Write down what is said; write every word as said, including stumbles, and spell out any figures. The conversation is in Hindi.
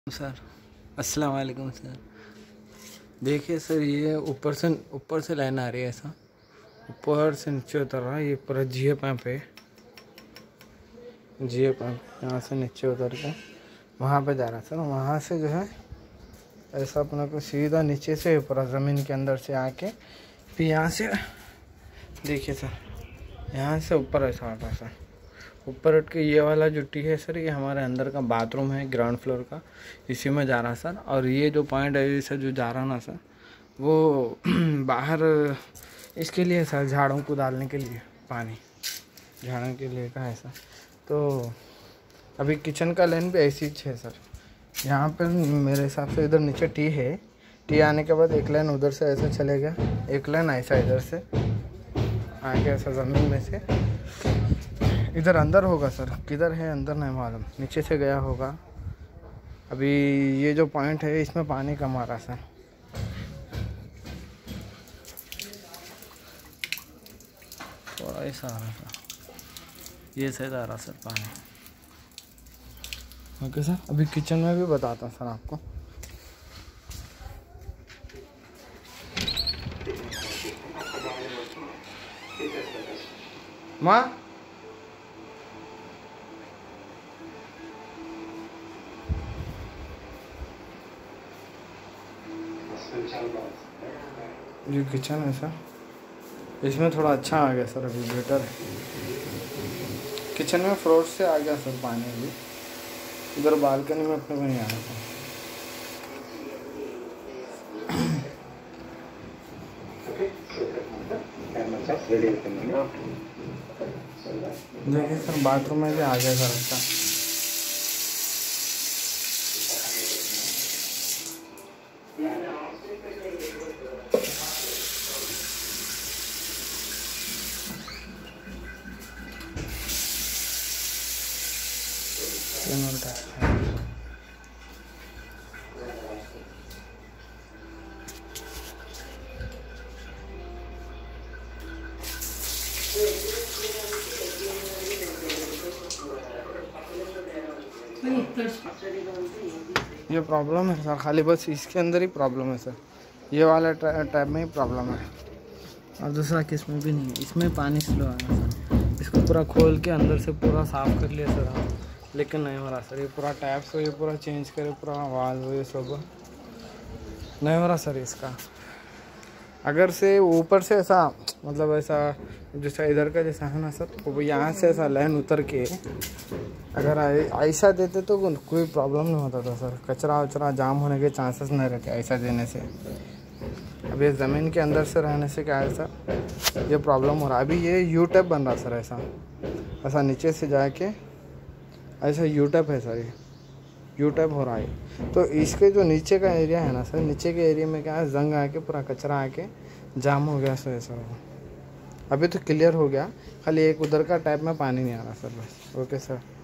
सर अस्सलाम वालेकुम सर। देखिए सर, ये ऊपर से ऊपर से लाइन आ रही है, ऐसा ऊपर से नीचे उतर रहा है। ये पूरा जियो पंप है, जियो पंप यहाँ से नीचे उतर के वहाँ पे जा रहा है सर। वहाँ से जो है ऐसा अपना को सीधा नीचे से पूरा ज़मीन के अंदर से आके फिर यहाँ से देखिए सर, यहाँ से ऊपर ऐसा आता है सर। ऊपर उठ के ये वाला जो टी है सर, ये हमारे अंदर का बाथरूम है ग्राउंड फ्लोर का, इसी में जा रहा सर। और ये जो पॉइंट है सर जो जा रहा ना सर, वो बाहर इसके लिए सर, झाड़ों को डालने के लिए, पानी झाड़ों के लिए का है सर। तो अभी किचन का लाइन भी ऐसी ही है सर। यहाँ पर मेरे हिसाब से इधर नीचे टी है, टी आने के बाद एक लाइन उधर से ऐसा चलेगा, एक लाइन ऐसा इधर से आगे ऐसा ज़मीन में से इधर अंदर होगा सर। किधर है अंदर नहीं मालूम, नीचे से गया होगा। अभी ये जो पॉइंट है इसमें पानी कम आ रहा सर। थोड़ा ऐसा आ रहा था, ये सही आ रहा सर पानी। ओके सर, अभी किचन में भी बताता हूँ सर आपको। माँ ये किचन है सर, इसमें थोड़ा अच्छा आ गया सर, अभी बेटर है। किचन में फ्लोर से आ गया सर पानी, अभी इधर बालकनी में अपने को नहीं आ रहा था। देखिए सर, बाथरूम में भी आ गया सर अच्छा। ये प्रॉब्लम है सर, खाली बस इसके अंदर ही प्रॉब्लम है सर। ये वाला टैब में ही प्रॉब्लम है, और दूसरा किस में भी नहीं। इसमें पानी स्लो आ रहा सर, इसको पूरा खोल के अंदर से पूरा साफ़ कर लिया सर हम, लेकिन नहीं हो रहा सर। ये पूरा टैब से ये पूरा चेंज करे, पूरा वाल्व ये सब नहीं हो रहा सर इसका। अगर से ऊपर से ऐसा, मतलब ऐसा जैसा इधर का जैसा है ना सर, वो यहाँ से ऐसा लाइन उतर के अगर ऐसा देते तो कोई प्रॉब्लम नहीं होता था सर। कचरा वचरा जाम होने के चांसेस नहीं रहते ऐसा देने से। अब ये ज़मीन के अंदर से रहने से क्या है सर, ये प्रॉब्लम हो रहा है। अभी ये यू टैप बन रहा सर, ऐसा ऐसा नीचे से जाके ऐसा यू टैप है सर, ये यू टैप हो रहा है। तो इसके जो नीचे का एरिया है ना सर, नीचे के एरिया में क्या है, जंग आके पूरा कचरा आके जाम हो गया सर ऐसा। अभी तो क्लियर हो गया, खाली एक उधर का टैप में पानी नहीं आ रहा सर बस। Okay sir.